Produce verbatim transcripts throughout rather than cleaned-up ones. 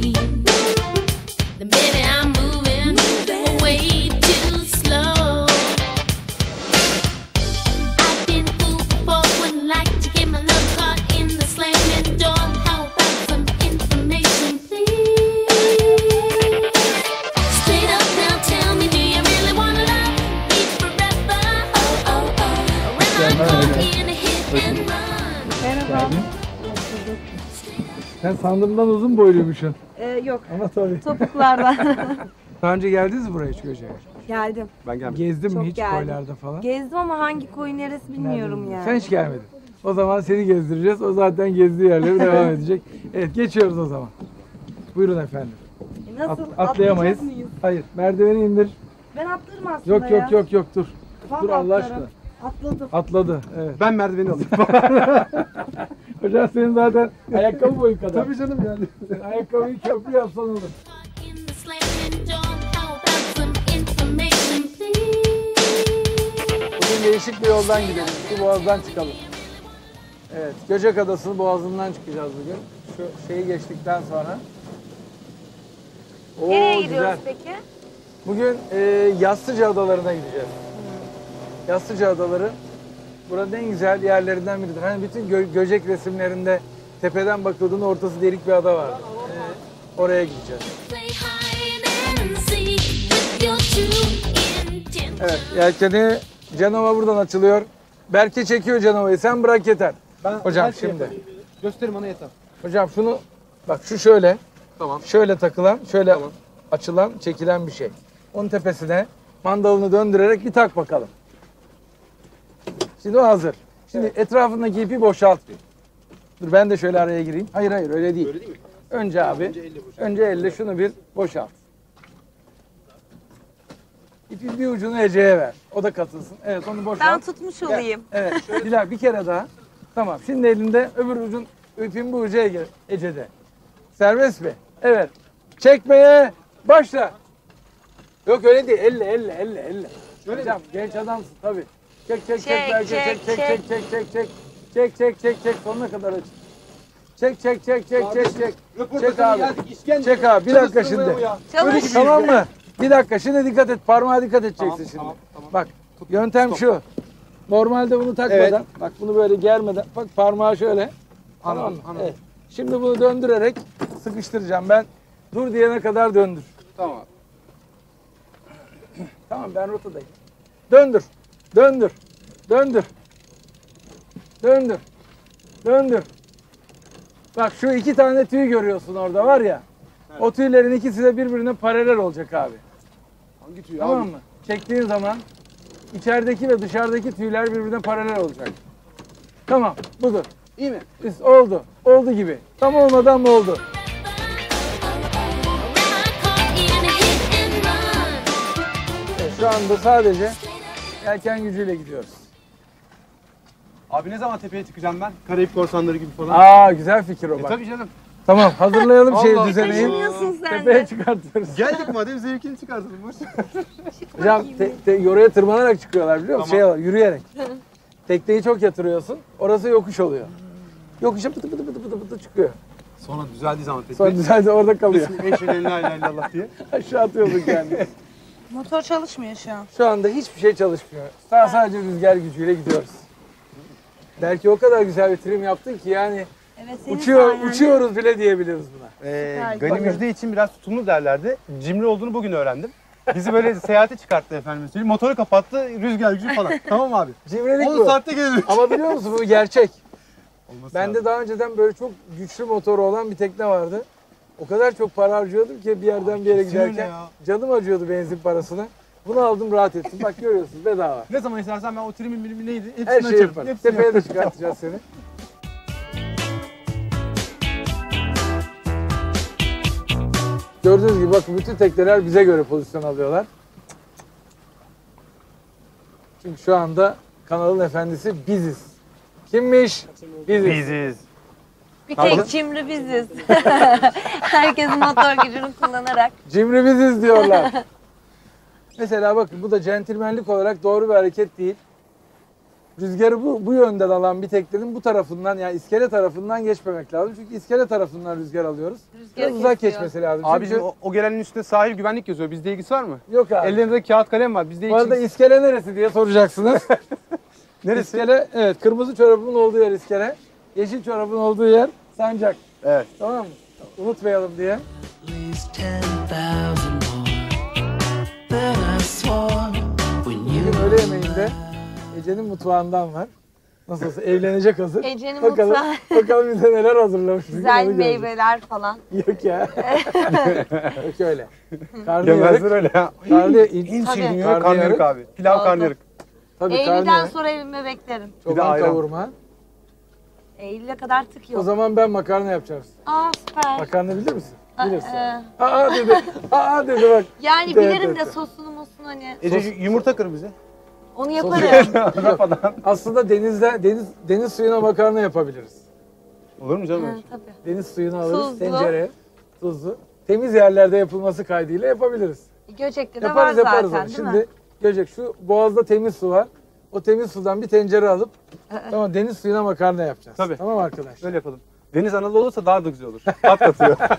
Then baby I'm moving way too slow. I've been fooled before, wouldn't like to get my love caught in the slamming door. How about some information, please? Straight up now, tell me, do you really wanna love me forever? Oh oh oh. When I'm caught in a hit and run. Merhaba. Sen sandığımdan uzun boyluymuşsun. Ee, yok. Ama tabii. Topuklardan. Daha önce geldiniz mi buraya hiç Göce'ye? Geldim. Ben gelmedim. Gezdin Çok mi hiç geldim. koylarda falan? Gezdim ama hangi koyu neresi bilmiyorum Nerede? yani. Sen hiç gelmedin. O zaman seni gezdireceğiz. O zaten gezdiği yerleri devam edecek. Evet, geçiyoruz o zaman. Buyurun efendim. E nasıl? At- atlayamayız. Atlayacak mıyız? Hayır, merdiveni indir. Ben atlarım aslında Yok ya. yok yok yok dur. Vallahi Dur Allah atlarım. aşkına. Atladım. Atladı. Evet. Ben merdiveni alayım. Hocam senin zaten ayakkabı boyu kadar. Tabii canım yani. Sen ayakkabıyı köprü yapsan olur. Caught in the slamming door. How about some information, please? Bugün değişik bir yoldan gidelim. Şu boğazdan çıkalım. Evet, Göcek Adası'nın boğazından çıkacağız bugün. Şu şeyi geçtikten sonra. Oo, Nereye güzel. gidiyoruz peki? Bugün e, Yastıca Adaları'na gideceğiz. Yastıca Adaları buranın en güzel yerlerinden biridir. Hani bütün gö Göcek resimlerinde tepeden bakıldığında ortası delik bir ada var. E, oraya gideceğiz. Play hide and seek with your true intentions. Evet, yelkeni Cenova buradan açılıyor. Berke çekiyor Cenova'yı. Sen bırak yeter. Ben Hocam her şeyi şimdi. yaparım. Gösterim bana yeter. Hocam şunu bak, şu şöyle. Tamam. Şöyle takılan, şöyle Tamam. açılan, çekilen bir şey. Onun tepesine mandalını döndürerek bir tak bakalım. Şimdi o hazır. Şimdi etrafındaki ipi boşalt bir. Dur ben de şöyle araya gireyim. Hayır hayır öyle değil. Öyle değil mi? Önce abi, Önce elle boşalt. önce elle şunu bir boşalt. İpin bir ucunu Ece'ye ver. O da katılsın. Evet, onu boşalt. Ben tutmuş Gel. olayım. Evet, bir daha bir kere daha. Tamam, şimdi elinde öbür ucun, ipin bu ucu Ece, Ece'de. Serbest mi? Evet. Çekmeye başla. Yok öyle değil, elle, elle, elle, elle. Şöyle Hocam, genç adamsın tabii. Çek, çek, çek, Çek, Berke, çek, çek, çek, çek. çek, çek, çek, çek. Çek, çek, çek, çek, sonuna kadar aç. Çek, çek, çek, çek, çek, çek. Çek Röportaja abi. geldik, işkence. Çek abi, bir dakika Çalıştırmaya şimdi. uyan. Çalış. Tamam mı? Bir dakika, şimdi dikkat et, parmağa dikkat edeceksin Tamam, şimdi. tamam, tamam. Bak, yöntem Stop. şu. Normalde bunu takmadan, Evet. bak bunu böyle germeden, bak parmağı şöyle. Tamam Anladım, mı? anladım. Evet. Şimdi bunu döndürerek sıkıştıracağım ben. Dur diyene kadar döndür. Tamam. Tamam, ben rotadayım. Döndür, döndür, döndür. Döndür, döndür. Bak şu iki tane tüy görüyorsun orada var ya. Evet. O tüylerin ikisi de birbirine paralel olacak abi. Hangi tüy Tamam abi? mı? Çektiğin zaman içerideki ve dışarıdaki tüyler birbirine paralel olacak. Tamam, budur. İyi mi? Biz oldu. Oldu gibi. Tam olmadan mı oldu? Caught in a hit and run. Evet, şu anda sadece yelken gücüyle gidiyoruz. Abi ne zaman tepeye çıkacağım ben? Karayip korsanları gibi falan. Aa, güzel fikir o E bak. tabii canım. Tamam, hazırlayalım şeyi, Allah düzeneyi. Kaşınıyorsun sen Tepeye de. çıkartıyoruz. Geldik madem zevkini çıkartalım. Boş. Hocam te, te, oraya tırmanarak çıkıyorlar biliyor musun? Tamam. Şey, yürüyerek. Tekneyi çok yatırıyorsun. Orası yokuş oluyor. Yokuşa pıtı pıtı pıtı pıtı pıtı çıkıyor. Sonra düzeldiği zaman tepe. Sonra düzeldi orada kalıyor. Eşhedü en la ilahe illallah diye. Aşağı atıyorduk yani. Motor çalışmıyor şu an. Şu anda hiçbir şey çalışmıyor. Daha sadece rüzgar gücüyle gidiyoruz. Belki o kadar güzel bir trim yaptın ki yani Evet, senin uçuyor, sayende. uçuyoruz bile diyebiliriz buna. Ee, Süper. Gani Müjde için biraz tutumlu derlerdi. Cimri olduğunu bugün öğrendim. Bizi böyle seyahate çıkarttı efendim söyleyeyim. Motoru kapattı, rüzgar gücü falan. Tamam abi. Cimrilik on bu. saatte geliyor. Ama biliyor musun bu gerçek. Olması Bende lazım. daha önceden böyle çok güçlü motoru olan bir tekne vardı. O kadar çok para harcıyordum ki bir yerden bir yere kesin öyle giderken ya. canım acıyordu benzin parasına. Bunu aldım, rahat ettim. Bak görüyorsunuz, bedava. Ne zaman istersen ben o trimin bilimi neydi? Hepsini Her şeyi açarım. yaparım. Hepsini Tepeye de yaparım. çıkartacağız seni. Gördüğünüz gibi bakın bütün tekneler bize göre pozisyon alıyorlar. Çünkü şu anda kanalın efendisi biziz. Kimmiş? Biziz. Biziz. Bir Tamam. tek cimri biziz. Herkesin motor gücünü kullanarak. Cimri biziz diyorlar. Mesela bakın bu da centilmenlik olarak doğru bir hareket değil. rüzgarı bu, bu yönden alan bir teknenin bu tarafından yani iskele tarafından geçmemek lazım. Çünkü iskele tarafından rüzgar alıyoruz. Rüzgarı Biraz uzak kesiyor. geçmesi lazım. Çünkü... Abicim o, o gelenin üstünde sahil güvenlik yazıyor. Bizde ilgisi var mı? Yok abi. Ellerinde kağıt kalem var. Bizde Bu arada ilgisi... iskele neresi diye soracaksınız. Neresi? İskele, evet, kırmızı çorabın olduğu yer iskele. Yeşil çorabın olduğu yer sancak. Evet. Tamam mı? Unutmayalım diye. At least ten thousand more than I swore when you Bugün öğle yemeğinde Ece'nin mutfağından var. Nasıl olsa evlenecek hazır. Ece'nin bakalım, mutfağı. bakalım bize neler hazırlamış. Bugün Güzel onu göreceğiz. meyveler falan. Yok ya. Yok öyle. Karnıyarık. Yemezler öyle ya. Karnıyarık. En Tabii. sevdiğim yemek Karnıyarık. karnıyarık abi. Pilav Oldu. karnıyarık. Tabii Eylül'den karnıyarık. sonra evime beklerim. Bir de Çoban ayran. kavurma. Eylül'e kadar tık O yok. zaman ben makarna yapacağım. Aa süper. Makarna bilir misin? Aa, Bilirsin. e, Aa dedi. Aa dedi bak. Yani Evet, bilirim evet, de evet. sosunu mosunu hani. Ece yumurta kır bize. Onu Sosu- yaparım. Rafadan. Aslında denizde deniz deniz suyuna makarna yapabiliriz. Olur mu canım? Ha, öyle şey? tabii. Deniz suyunu alırız Tuzlu. tencereye. Tuzlu. Temiz yerlerde yapılması kaydıyla yapabiliriz. Göcek'te de Yaparız var yaparız zaten onu. değil Şimdi mi? Göcek şu boğazda temiz su var. O temiz sudan bir tencere alıp tamam deniz suyuna makarna yapacağız. Tabii. Tamam arkadaşlar. Öyle yapalım. Deniz analı olursa daha da güzel olur. Tat katıyor. were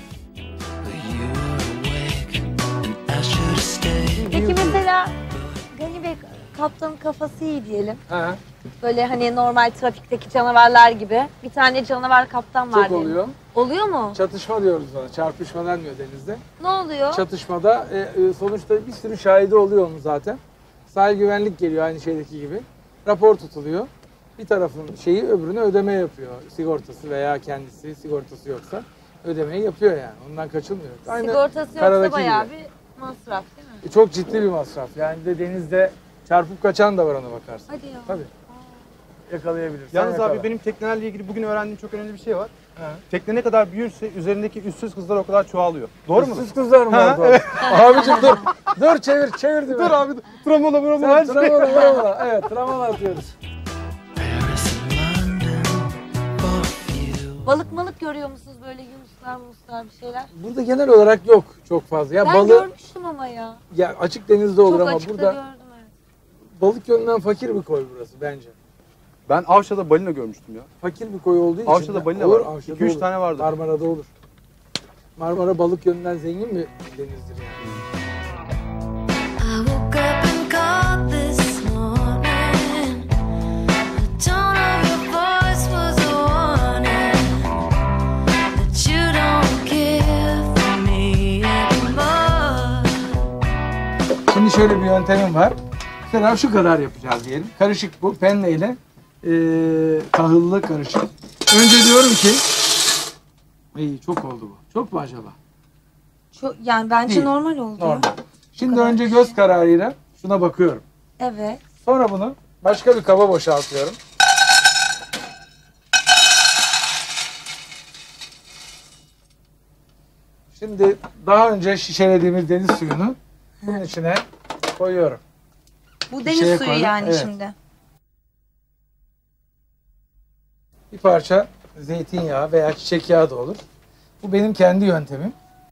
awake and I should have stayed. Peki mesela Gani Bey kaptanın kafası iyi diyelim. Ha, Böyle hani normal trafikteki canavarlar gibi. Bir tane canavar kaptan var çok diyelim. oluyor. Oluyor mu? Çatışma diyoruz ona. Çarpışma denmiyor denizde. Ne oluyor? Çatışmada e, e, sonuçta bir sürü şahidi oluyor onun zaten. Sahil güvenlik geliyor aynı şeydeki gibi. Rapor tutuluyor. Bir tarafın şeyi öbürüne ödeme yapıyor. Sigortası veya kendisi sigortası yoksa ödemeyi yapıyor yani. Ondan kaçılmıyor. Aynı Sigortası yoksa karadaki bayağı gibi. bir masraf değil mi? E, Çok ciddi bir masraf. Yani de denizde çarpıp kaçan da var ona bakarsın. Hadi ya. Tabii. Yakalayabilirsin. Yalnız yakala. abi benim teknelerle ilgili bugün öğrendiğim çok önemli bir şey var. Ha. Tekne ne kadar büyürse üzerindeki üstsüz kızlar o kadar çoğalıyor. Doğru mu? Üstsüz kızlar mı Ha, var bu? Abicim dur. Dur çevir çevir Dur abi travmola Sen travmola her şey. travmalar travmalar. Evet travmalar atıyoruz. Paris and London for a few. Balık malık görüyor musunuz böyle yunuslar muslar bir şeyler? Burada genel olarak yok çok fazla. Ya Ben balığı görmüştüm ama ya. ya açık denizde olur Çok ama açıkta burada gördüm evet. balık yönünden fakir bir koy burası bence. Ben Avşa'da balina görmüştüm ya. Fakir bir koy olduğu için. Avşa'da de- balina olur, var. Avşa'da iki üç olur. tane vardı. Marmara'da olur. Marmara balık yönünden zengin bir denizdir yani. I woke up and called this morning. The tone of your voice was a warning that you don't care for me anymore. Şimdi şöyle bir yöntemim var. Mesela şu kadar yapacağız diyelim. Karışık bu. Penne ile e, tahıllı karışık. Önce diyorum ki İyi çok oldu bu. Çok mu acaba? Çok, yani bence Değil. normal oldu. Normal. Şimdi kadar. önce göz kararıyla şuna bakıyorum. Evet. Sonra bunu başka bir kaba boşaltıyorum. Şimdi daha önce şişelediğimiz deniz suyunu bunun içine koyuyorum. Bu deniz şeye suyu koydum, yani evet. şimdi. Bir parça zeytinyağı veya çiçek yağı da olur. Bu benim kendi yöntemim.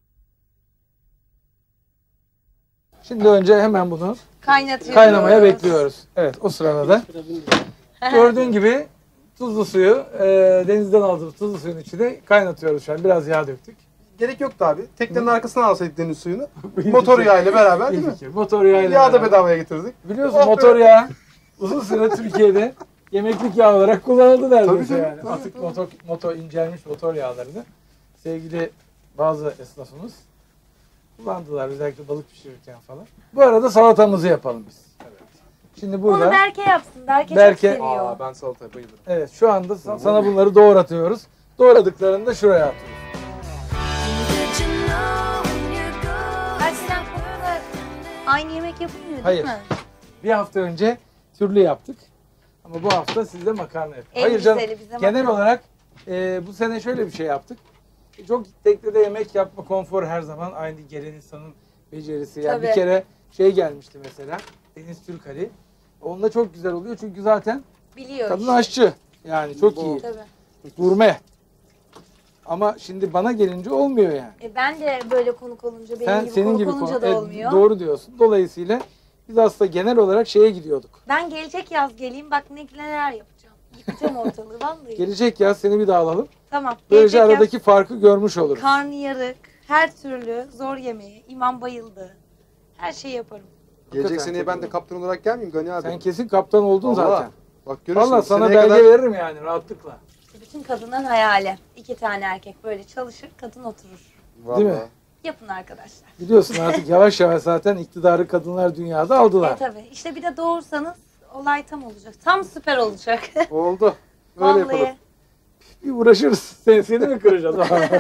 Şimdi önce hemen bunu Kaynatıyoruz. kaynamaya bekliyoruz. Evet o sırada da gördüğün gibi tuzlu suyu e, denizden aldığımız tuzlu suyun içine kaynatıyoruz şu an. Biraz yağ döktük. Gerek yoktu abi. Teknenin arkasına alsaydık deniz suyunu. Motor yağıyla beraber değil İyi mi? fikir. Motor yağıyla. Yağ da beraber. bedavaya getirdik. Biliyorsun Oh be. motor yağı uzun süre Türkiye'de yemeklik yağ olarak kullanıldı Tabii neredeyse canım, yani. tabii. Atık motor, motor, incelmiş motor yağlarını sevgili bazı esnafımız kullandılar özellikle balık pişirirken falan. Bu arada salatamızı yapalım biz. Şimdi Onu burada Berke yapsın. Berke, Berke- çok seviyor. Aa ben salataya bayılırım. evet şu anda sa- sana bunları doğratıyoruz. Doğradıklarını da şuraya atıyoruz. Did you know when you go? Berke sen konukla aynı yemek yapmıyor değil Hayır. mi? Bir hafta önce türlü yaptık. Ama bu hafta sizde makarna yapıyoruz. En Hayır canım. güzeli bize Genel makarna. olarak e, bu sene şöyle bir şey yaptık. E, Çok teknede yemek yapma konforu her zaman aynı gelen insanın becerisi. Yani bir Tabii. kere şey gelmişti mesela. Deniz Türkali. Onunla çok güzel oluyor çünkü zaten Biliyor kadın işte. aşçı. Yani çok iyi. Tabii. Gurme. Ama şimdi bana gelince olmuyor yani. E ben de böyle konuk olunca, benim Sen gibi senin konuk gibi olunca konu- da Evet, olmuyor. doğru diyorsun. Dolayısıyla Biz aslında genel olarak şeye gidiyorduk. Ben gelecek yaz geleyim bak ne neler yapacağım. Yıkacağım ortalığı vallahi. Gelecek yaz seni bir daha alalım. Tamam. Böylece gelecek aradaki farkı görmüş yaz oluruz. karnıyarık, her türlü zor yemeği, imam bayıldı. Her şeyi yaparım. Gelecek Hakikaten seneye çok ben de iyi. kaptan olarak gelmeyeyim Gani abi. Sen kesin kaptan oldun Vallahi. zaten. Bak görürsün. Valla sana seneye belge kadar- veririm yani rahatlıkla. Bütün kadının hayali. İki tane erkek böyle çalışır, kadın oturur. Değil mi? Vallahi. Yapın arkadaşlar. Biliyorsun artık yavaş yavaş zaten iktidarı kadınlar dünyada aldılar. E tabi. İşte bir de doğursanız olay tam olacak. Tam süper olacak. Oldu. Öyle yapalım. Vallahi. Bir uğraşırız. Seni, seni mi kıracağız?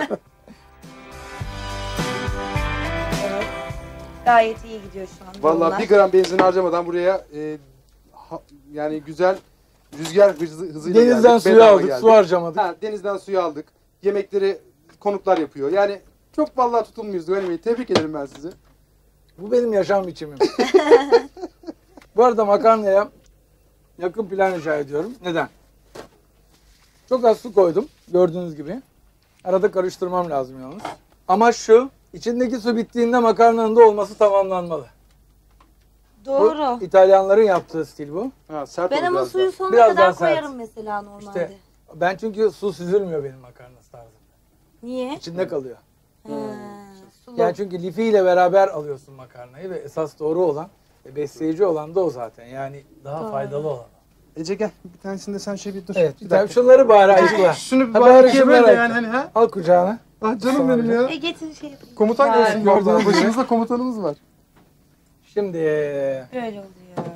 Gayet iyi gidiyor şu an. Vallahi yollar. bir gram benzin harcamadan buraya e, ha- yani güzel rüzgar hızı, hızıyla Denizden geldik. suyu bedava aldık, geldik. su harcamadık. Ha, denizden suyu aldık. Yemekleri konuklar yapıyor. Yani çok vallahi tutulmuyuz Gani Bey. Tebrik ederim ben sizi. Bu benim yaşam biçimim. Bu arada makarnaya yakın plan rica ediyorum. Neden? Çok az su koydum gördüğünüz gibi. Arada karıştırmam lazım yalnız. Amaç şu, içindeki su bittiğinde makarnanın da olması tamamlanmalı. Doğru. Bu İtalyanların yaptığı stil bu. Ha, sert Ben olur ama biraz suyu daha. sonuna Biraz kadar daha sert. koyarım mesela normalde. İşte ben çünkü su süzülmüyor benim makarna tarzımda. Niye? İçinde kalıyor. Ha, sulu. Yani çünkü lifiyle beraber alıyorsun makarnayı ve esas doğru olan ve besleyici olan da o zaten. Yani daha Doğru. faydalı olan. Ece gel bir tanesinde sen şey bir dur. Evet, bir bir tane dakika. şunları bari ayıkla. Şunu bir Ha, bari bari ikiye şunları böl de ayıkla. yani hani ha. Al kucağına. Ah canım benim ya. E getir şey yapayım. Komutan Vay. gelsin gördüğünüz Gördüğünüz gibi. başımızda komutanımız var. Şimdi Böyle oluyor.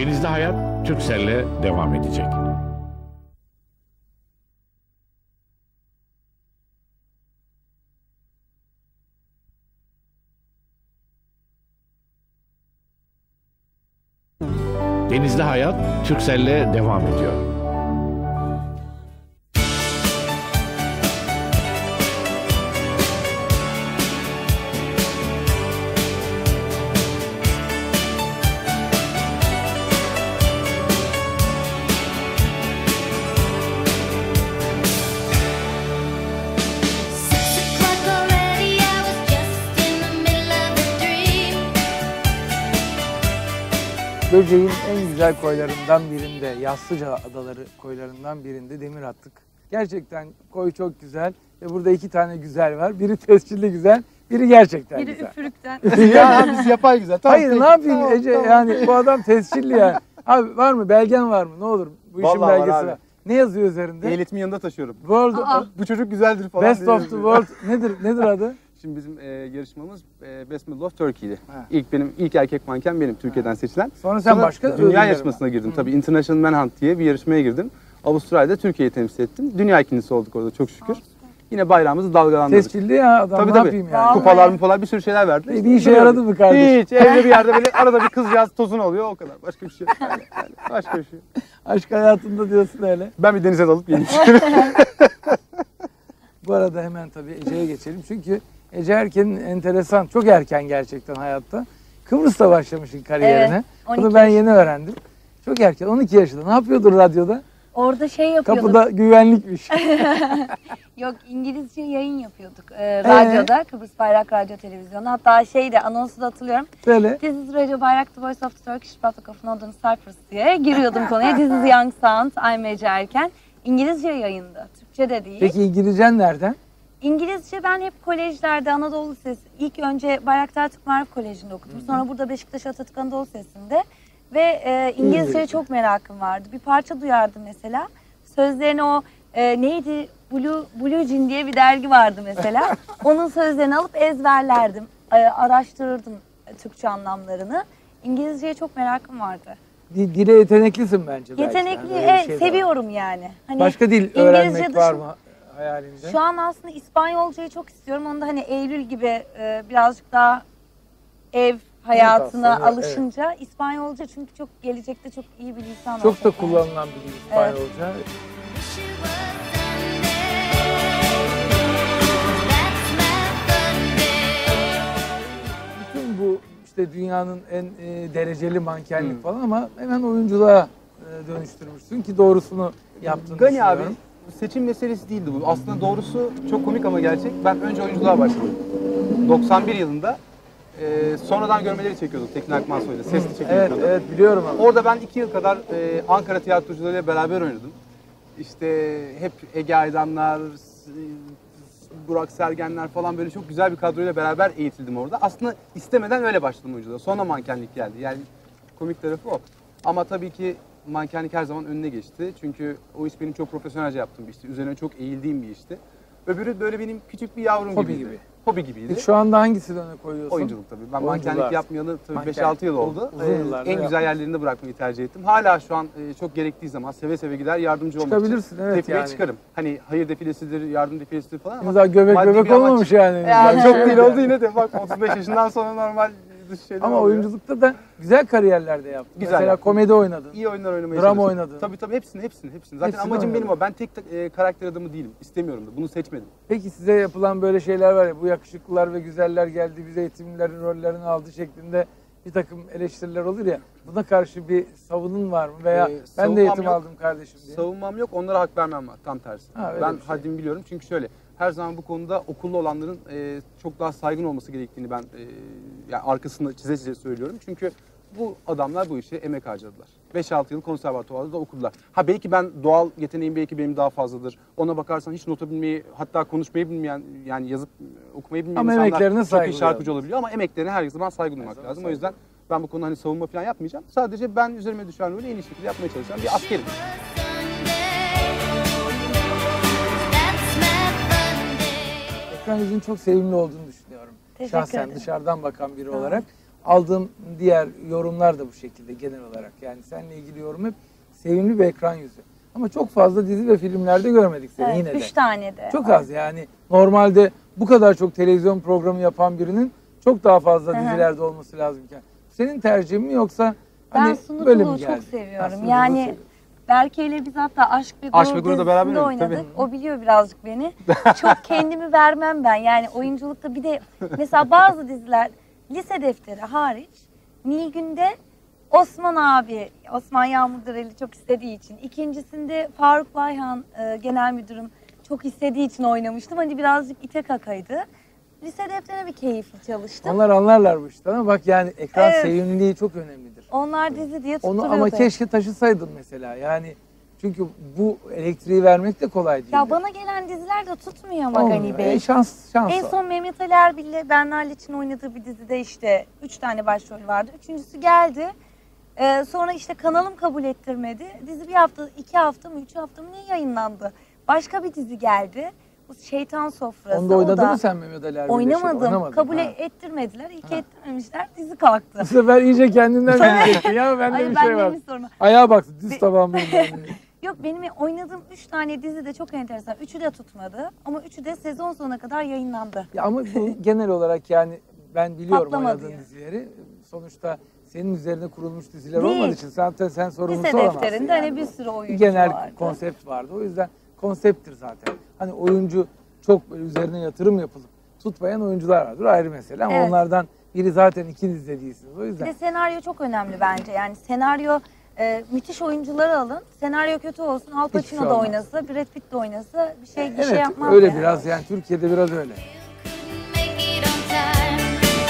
Denizli Hayat Turkcell'le devam edecek. Denizli Hayat Turkcell'le devam ediyor. Göcek'in en güzel koylarından birinde, Yaslıca Adaları koylarından birinde demir attık. Gerçekten koy çok güzel ve burada iki tane güzel var. Biri tescilli güzel, biri gerçekten Biri güzel. üfürükten. Ya biz yapay güzel. Tamam, Hayır peki. ne yapayım Tamam, Ece tamam. yani bu adam tescilli yani. Abi var mı belgen var mı ne olur bu işin Vallahi var belgesi abi. var. Ne yazıyor üzerinde? Ehliyetimi yanında taşıyorum. World Aa. Bu çocuk güzeldir falan. Best diye of the yazıyor. World nedir nedir adı? Şimdi bizim e, yarışmamız e, Best Model of Turkey'di. Ha. İlk benim ilk erkek manken benim Türkiye'den seçilen. Sonra sen başka dünya ödüllere yarışmasına girdim. Tabii International Manhunt diye bir yarışmaya girdim. Avustralya'da Türkiye'yi temsil ettim. Dünya ikincisi olduk orada çok şükür. Yine bayrağımızı dalgalandırdık. Tescilli ya adam Tabii ne tabii. yapayım yani. Vallahi. Kupalar mupalar bir sürü şeyler verdiler. Bir- bir işe yaradı mı kardeşim? Hiç. Evde bir yerde böyle arada bir kızcağız tozun oluyor o kadar. Başka bir şey yok. Yani, yani başka bir şey yok. Aşk hayatında diyorsun öyle. Ben bir denize dalıp geleyim. Bu arada hemen tabii Ece'ye geçelim. Çünkü Ece Erken'in enteresan, çok erken gerçekten hayatta. Kıbrıs'ta başlamışsın kariyerine. Evet, on Bunu iki ben yaş- yeni öğrendim. Çok erken, on iki yaşında. Ne yapıyordur radyoda? Orada şey yapıyorduk. Kapıda güvenlikmiş. Yok, İngilizce yayın yapıyorduk e, radyoda. Kıbrıs Bayrak Radyo Televizyonu. Hatta şeyde anonsu da hatırlıyorum. Böyle. This is Radio Bayrak, the voice of the Turkish Republic of Northern Cyprus diye giriyordum konuya. This is Young Sound, I'm Ece Erken. İngilizce yayındı, Türkçe de değil. Peki İngilizcen nereden? İngilizce ben hep kolejlerde, Anadolu Lisesi, ilk önce Bayraktar Türk Marif Koleji'nde okudum. Sonra burada Beşiktaş Atatürk Anadolu Lisesi'nde. Ve e, İngilizceye İngilizce. çok merakım vardı. Bir parça duyardım mesela. Sözlerini o e, neydi? Blue, Blue Jean diye bir dergi vardı mesela. Onun sözlerini alıp ezberlerdim. E, araştırırdım e, Türkçe anlamlarını. İngilizceye çok merakım vardı. Di- Dile yeteneklisin bence. belki. Yetenekli, Yani öyle bir evet, şey de var. seviyorum yani. Hani Başka dil İngilizce öğrenmek var dışında- mı hayalinde? Şu an aslında İspanyolcayı çok istiyorum. Onu da hani Eylül gibi e, birazcık daha ev hayatına aslında, alışınca İspanyolca çünkü çok gelecekte çok iyi bir lisan Çok da olacak yani. kullanılan bir dil İspanyolca. Bütün bu işte dünyanın en e, dereceli mankenlik Hmm. falan ama hemen oyunculuğa e, dönüştürmüşsün ki doğrusunu yaptığını Gani abi düşünüyorum. seçim meselesi değildi bu. Aslında doğrusu çok komik ama gerçek. Ben önce oyunculuğa başladım. doksan bir yılında e, sonradan görmeleri çekiyorduk Tekin Akman Soy'da. Sesli çekim Evet, yapıyorduk. evet biliyorum ama. Orada ben iki yıl kadar e, Ankara tiyatrocularıyla beraber oynadım. İşte hep Ege Aydanlar, Burak Sergenler falan böyle çok güzel bir kadroyla beraber eğitildim orada. Aslında istemeden öyle başladım oyunculuğa. Sonra mankenlik geldi. Yani komik tarafı o. Ama tabii ki mankenlik her zaman önüne geçti. Çünkü o iş benim çok profesyonelce yaptığım bir işti. Üzerine çok eğildiğim bir işti. Öbürü böyle benim küçük bir yavrum Hobi gibiydi. gibi. Hobi gibiydi. Peki şu anda hangisini öne koyuyorsun? Oyunculuk tabii. Ben Oyunculuğa. mankenlik yapmayalı tabii Manken- beş altı yıl oldu. Uzun Ee, yıllardır en güzel yaptın. yerlerinde bırakmayı tercih ettim. Hala şu an e, çok gerektiği zaman seve seve gider yardımcı olmak için. Çıkabilirsin, evet Defileye yani. çıkarım. Hani hayır defilesidir, yardım defilesidir falan ama Daha göbek maddi bebek bir amaç- olmamış yani. Yani çok evet. değil oldu yine de bak otuz beş yaşından sonra normal dış şeyler Ama oluyor. oyunculukta da güzel kariyerlerde yaptın. Güzel Mesela yaptım. komedi oynadın. İyi oyunlar oynamayı Drama çalıştım. oynadın. Tabii tabii hepsini hepsini hepsini. Zaten Hepsini amacım benim oynadın. o. Ben tek e, karakter adamı değilim. İstemiyorum da. Bunu seçmedim. Peki size yapılan böyle şeyler var ya, bu yakışıklılar ve güzeller geldi, bize eğitimlerin rollerini aldı şeklinde bir takım eleştiriler olur ya. Buna karşı bir savunun var mı? Veya Ee, ben de savunmam eğitim yok. aldım kardeşim diye. Savunmam yok, onlara hak vermem var. Tam tersi. Ha, öyle ben bir şey. haddimi biliyorum çünkü şöyle, her zaman bu konuda okullu olanların e, çok daha saygın olması gerektiğini ben e, yani arkasında çize çize söylüyorum. Çünkü bu adamlar bu işe emek harcadılar. beş altı yıl konservatuvarda da okudular. Ha belki ben doğal yeteneğim belki benim daha fazladır. Ona bakarsan hiç nota bilmeyi, hatta konuşmayı bilmeyen, yani yazıp okumayı bilmeyen Ama insanlar emeklerine çok saygı iyi şarkıcı duyalım. olabiliyor ama emeklerine her zaman saygı duymak lazım. O yüzden ben bu konuda hani savunma falan yapmayacağım. Sadece ben üzerime düşen rolü en iyi şekilde yapmaya çalışan bir askerim. Ekran yüzünün çok sevimli olduğunu düşünüyorum. Teşekkür Şahsen ederim. dışarıdan bakan biri Sağ olun. olarak. aldığım diğer yorumlar da bu şekilde genel olarak. Yani seninle ilgili yorum hep sevimli bir ekran yüzü. Ama çok fazla dizi ve filmlerde görmedik seni Evet, yine de. üç tane de. Çok az yani. Normalde bu kadar çok televizyon programı yapan birinin çok daha fazla Hı hı. dizilerde olması lazımken. Senin tercihin mi yoksa Ben hani Sunutulu'yu böyle mi çok geldi? seviyorum. Ha, Sunutulu'yu Yani seviyorum. Berke ile biz hatta Aşk ve Gurur, Aşk ve Gurur'da beraber dizisinde oynadık, oynadık. tabii. O biliyor birazcık beni. Çok kendimi vermem ben. Yani oyunculukta bir de mesela bazı diziler Lise Defteri hariç Nilgün'de Osman abi, Osman Yağmurdereli çok istediği için. İkincisinde Faruk Bayhan e, genel müdürüm çok istediği için oynamıştım. Hani birazcık ite kakaydı. Lise Defteri'ne bir keyifli çalıştım. Onlar anlarlar bu işte ama bak yani ekran Evet. sevimliliği çok önemlidir. Onlar dizi diye Onu tutturuyordu. ama keşke taşısaydın mesela yani. Çünkü bu elektriği vermek de kolay değil. Ya bana gelen diziler de tutmuyor ama Gani Bey. E, şans, şans En o. son Mehmet Ali Erbil'le Bernal için oynadığı bir dizide işte üç tane başrol vardı. Üçüncüsü geldi. Ee, sonra işte kanalım kabul ettirmedi. Dizi bir hafta, iki hafta mı, üç hafta mı ne yayınlandı? Başka bir dizi geldi. Bu Şeytan Sofrası. Onda o oynadın da mı sen Mehmet Ali Erbil'le? Şey, Oynamadım. oynamadın, kabul ha. ettirmediler. İyi ki Ha. ettirmemişler. Dizi kalktı. Bu sefer iyice kendinden bilecektin ya bende Ay bir ben şey var. demiş sorma. Ayağa bak düz Be- taban benim. yani. Yok benim oynadığım üç tane dizi de çok enteresan. Üçü de tutmadı. Ama üçü de sezon sonuna kadar yayınlandı. Ya ama bu genel olarak yani ben biliyorum Patlamadı oynadığın ya. dizileri. Sonuçta senin üzerine kurulmuş diziler Değil. olmadığı için sen, sen sorumlusu Lise olamazsın. defterinde yani. hani bir sürü Bir oyuncu genel vardı. konsept vardı. O yüzden konsepttir zaten. Hani oyuncu çok böyle üzerine yatırım yapılıp tutmayan oyuncular vardır. Ayrı mesele ama Evet. onlardan biri zaten ikiniz de değilsiniz. O Bir yüzden. de senaryo çok önemli bence. Yani senaryo e, müthiş oyuncuları alın. Senaryo kötü olsun. Al Hiçbir Pacino şey da olmaz. oynasa, Brad Pitt de oynasa bir şey bir Evet şey yapmaz. öyle yani. biraz yani Türkiye'de biraz öyle. Make it on time.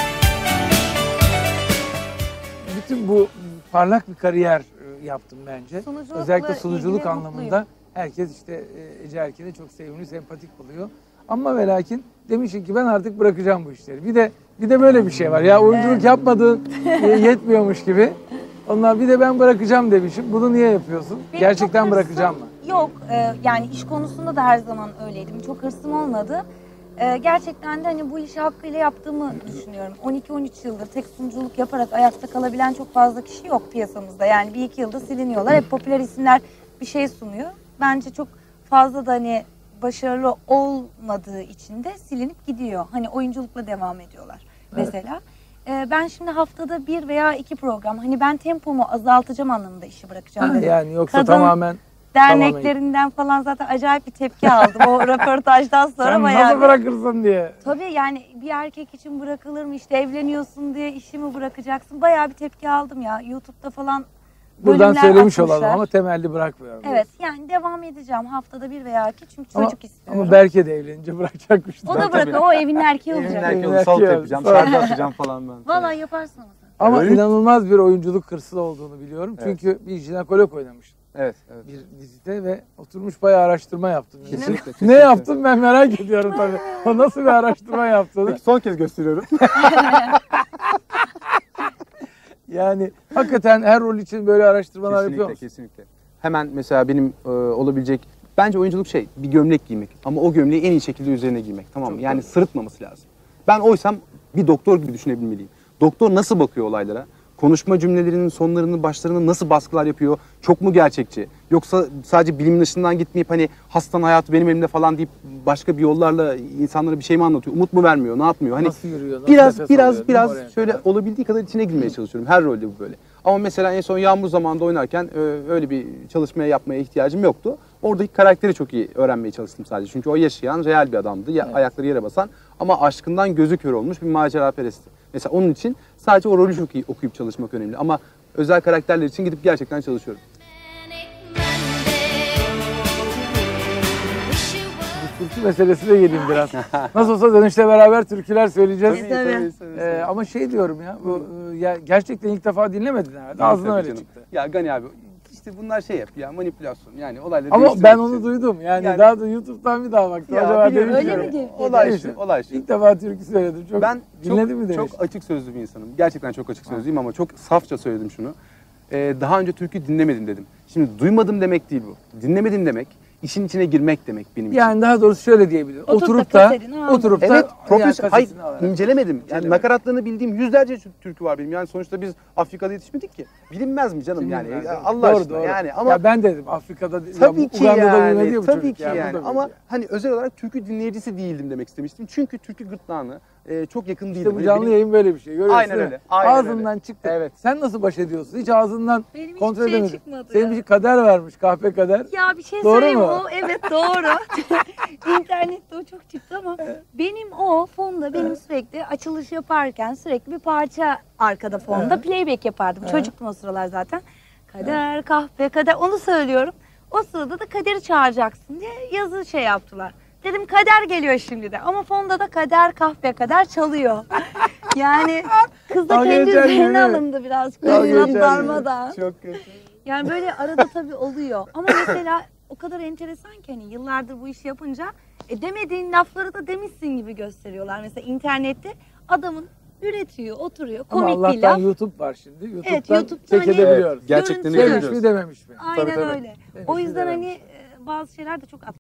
Bütün bu parlak bir kariyer e, yaptım bence. Sunuculukla Özellikle sunuculuk ilgili anlamında mutluyum. herkes işte e, Ece Erken'i çok sevimli, sempatik buluyor. Ama ve lakin demişim ki ben artık bırakacağım bu işleri. Bir de bir de böyle bir şey var. Ya oyunculuk Evet. yapmadığın e, yetmiyormuş gibi. Ondan bir de ben bırakacağım demişim. Bunu niye yapıyorsun? Benim Gerçekten çok bırakacağım mı? hırsım Yok. e, yani iş konusunda da her zaman öyleydim. Çok hırsım olmadı. E, gerçekten de hani bu işi hakkıyla yaptığımı düşünüyorum. on iki on üç yıldır tek sunuculuk yaparak ayakta kalabilen çok fazla kişi yok piyasamızda. Yani bir iki yılda siliniyorlar. Hep popüler isimler bir şey sunuyor. Bence çok fazla da hani başarılı olmadığı için de silinip gidiyor. Hani oyunculukla devam ediyorlar mesela. E, ben şimdi haftada bir veya iki program, hani ben tempomu azaltacağım anlamında işi bırakacağım Ha, dedim. yani yoksa Kadın tamamen derneklerinden falan zaten acayip bir tepki aldım o röportajdan sonra sen bayağı. nasıl bir- bırakırsın diye. Tabii yani bir erkek için bırakılır mı, işte evleniyorsun diye işi mi bırakacaksın? Bayağı bir tepki aldım ya. YouTube'da falan Buradan bölümler söylemiş atmışlar. olalım ama temelli bırakmıyorum. Evet yani devam edeceğim haftada bir veya iki çünkü Ama- çocuk istiyorum. Ama Berke de evlenince bırakacakmış. o da Tabii. bırakıyor, o evin erkeği Evin olacak. erkeği Evin olur, salto erkeği yapacağım, olur. şarkı atacağım falan ben. Vallahi yaparsın ama sen. Ama Öyle mi? inanılmaz bir oyunculuk hırsı olduğunu biliyorum. Evet. Çünkü bir jinekolog oynamıştın Evet, evet. bir dizide ve oturmuş bayağı araştırma yaptın. Kesinlikle, Ne kesinlikle. yaptın ben merak ediyorum tabii. O nasıl bir araştırma yaptığını. Peki son kez gösteriyorum. Yani hakikaten her rol için böyle araştırmalar yapıyor Kesinlikle, musun? kesinlikle. Hemen mesela benim e, olabilecek, bence oyunculuk şey, bir gömlek giymek. Ama o gömleği en iyi şekilde üzerine giymek, tamam mı? Çok Yani doğru. sırıtmaması lazım. Ben oysam bir doktor gibi düşünebilmeliyim. Doktor nasıl bakıyor olaylara? Konuşma cümlelerinin sonlarını, başlarını nasıl baskılar yapıyor? Çok mu gerçekçi? Yoksa sadece bilimin ışığından gitmeyip hani hastanın hayatı benim elimde falan deyip başka bir yollarla insanlara bir şey mi anlatıyor? Umut mu vermiyor? Ne yapmıyor? Hani Nasıl yürüyor? Nasıl biraz nefes biraz alıyor, değil mi biraz oraya şöyle kadar? olabildiği kadar içine girmeye çalışıyorum. Her rolde bu böyle. Ama mesela en son Yağmur zamanında oynarken e, öyle bir çalışmaya yapmaya ihtiyacım yoktu. Oradaki karakteri çok iyi öğrenmeye çalıştım sadece. Çünkü o yaşayan real bir adamdı. Ya, Evet. ayakları yere basan ama aşkından gözü kör olmuş bir maceraperestti. Mesela onun için sadece o rolü çok iyi okuyup çalışmak önemli. Ama özel karakterler için gidip gerçekten çalışıyorum. Bu türkü meselesine geleyim biraz. Nasıl olsa dönüşte beraber türküler söyleyeceğiz. Tabii, tabii. Ee, ama şey diyorum ya, bu e, ya gerçekten ilk defa dinlemedin herhalde. Ağzına Tabii öyle canım. çıktı. Ya Gani abi işte bunlar şey yap ya, manipülasyon yani olayları Ama değiştirmek ben onu için. duydum. Yani, Yani- daha da YouTube'dan bir daha baktım. Ya Acaba biliyorum, demiş Öyle miyim? mi diyor? Olay Neyse. şu, olay şu. İlk defa türkü söyledim. Çok Ben dinledin mi çok, demiş. çok açık sözlü bir insanım. Gerçekten çok açık sözlüyüm ama çok safça söyledim şunu. Ee, daha önce türkü dinlemedim dedim. Şimdi duymadım demek değil bu. Dinlemedim demek işin içine girmek demek benim için. Yani daha doğrusu şöyle diyebilirim. Oturup Oturup da da kasetini aldın. oturup da Evet, yani profesyonel. Hayır, kasetini alarak. incelemedim. Yani İncelemedim. nakaratlarını bildiğim yüzlerce türkü var benim. Yani sonuçta biz Afrika'da yetişmedik ki. Bilinmez mi canım yani? Bilmem, Ya evet. Allah Doğru, aşkına doğru. yani. Ama Ya ben dedim Afrika'da, tabii ya, ki Uganda'da yani. büyümedi ya bu Tabii çocuk ki ya, yani. burada Ama büyüdü hani özel olarak türkü dinleyicisi değildim demek istemiştim. Çünkü türkü gırtlağına e, çok yakın değildim. İşte bu Hani canlı benim- yayın böyle bir şey. Görüyorsun Aynen değil mi? öyle, aynen Ağzından çıktı. Evet. Sen nasıl baş ediyorsun? Hiç ağzından Benim hiçbir kontrol şey edemedin. çıkmadı Senin ya. bir kader varmış, kahpe kader. Ya bir şey Doğru söyleyeyim mu? o evet doğru. İnternette o çok çıktı ama benim o fonda benim sürekli açılış yaparken sürekli bir parça arkada fonda playback yapardım. Çocuktum o sıralar zaten. Kader kahpe kader onu söylüyorum. O sırada da Kader'i çağıracaksın diye yazı şey yaptılar. Dedim Kader geliyor şimdi de ama fonda da Kader kahpe kader çalıyor. Yani kız da Dalga kendi geçer gibi, üzerine değil mi? alındı birazcık. Dalga geçer gibi. Darmadan. Çok kötü. Yani böyle arada tabii oluyor. Ama mesela o kadar enteresan ki hani yıllardır bu işi yapınca e, demediğin lafları da demişsin gibi gösteriyorlar. Mesela internette adamın üretiyor, oturuyor, Ama komik bir Allah'tan laf. YouTube var şimdi. YouTube'dan Evet, YouTube'dan hani- çekebiliyoruz. Evet, gerçekten Görüntüler. Demiş mi dememiş mi? Aynen Tabii, tabii. öyle. Demiş O mi yüzden dememiş hani e, bazı şeyler de çok